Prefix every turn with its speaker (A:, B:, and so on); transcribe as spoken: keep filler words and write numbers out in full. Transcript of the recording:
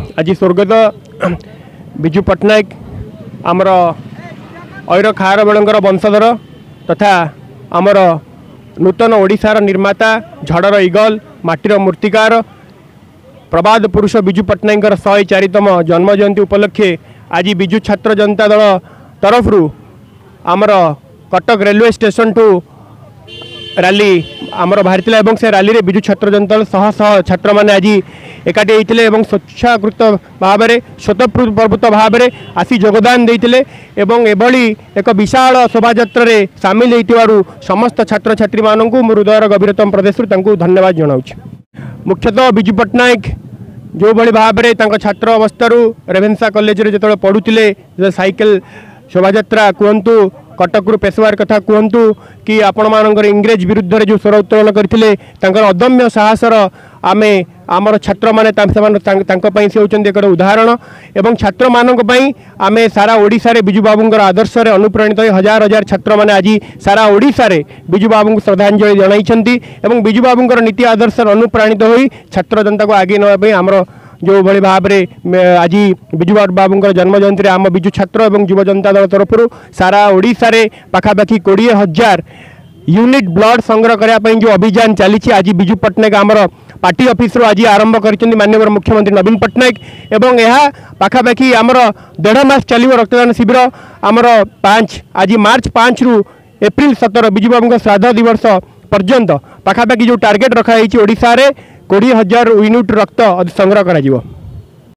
A: आज स्वर्गत विजु पट्टनायक आमर ऐर खारबेलंकर वंशधर तथा आमर नूतन ओडिशार निर्माता झड़र इगल माटीर मूर्तिकार प्रबाद पुरुष विजु पट्टनायक शहे चारितम जन्म जयंती उपलक्षे आज विजु छात्र जनता दल तरफ आमर Cuttack railway station to rally आमर बाहरी एवं से रैली रे विजु छात्र जनता शह शह छात्र मैंने आज एकाठी होते एवं स्वेच्छाकृत भाव में स्वतःप्रवृत्त भाव में आसी योगदान देते एवं एभली एक विशाल शोभायात्रा रे सामिल होइतिबारु समस्त छात्र छात्री मानक हृदयर गभीरतम प्रदेश धन्यवाद जनाऊँ। मुख्यतः विजु पट्टनायक जो भली भाव में छात्र अवस्था रेभेन्सा कॉलेज रे जो पढ़ुले साइकेल शोभायात्रा कहतु कटक पेशवार कथा कहतु कि आपण मानकर इंग्रेज विरुद्ध जो स्वर उत्तोलन करते अदम्य साहसर आमे आमर छात्र माने से होचंदी एक उदाहरण एवं छात्र मानक पई आमे सारा ओडिशा रे विजु बाबूंकर आदर्श रे अनुप्राणित हजार हजार छात्र माने आज सारा ओडिशा रे विजु बाबू को श्रद्धांजलि जणाइछंती एवं विजु बाबूंकर नीति आदर्श रे अनुप्राणित होई छात्र जनता को आगे नवा पई आमर जो भली भाव में आज विजु बाबूंकर जन्म जयंती आम विजु छात्र एवं युव जनता दल तरफ सारा ओडिशा रे पाखापाखि कोड़े हजार यूनिट ब्लड संग्रह करने जो अभियान चली आज विजु पट्टनायक आमर पार्टी ऑफिस आज आरंभ कर माननीय मुख्यमंत्री नवीन पट्टनायक एवं यह पाखापाखि आमर देढ़ मास चलो रक्तदान शिविर आमर पाँच आज मार्च पाँच रु एप्रिल सतर विजु बाबू श्राद्ध दिवस पर्यंत पाखापाखि जो टार्गेट रखाई ओडिशा रे कोड़े हजार यूनिट रक्त संग्रह करा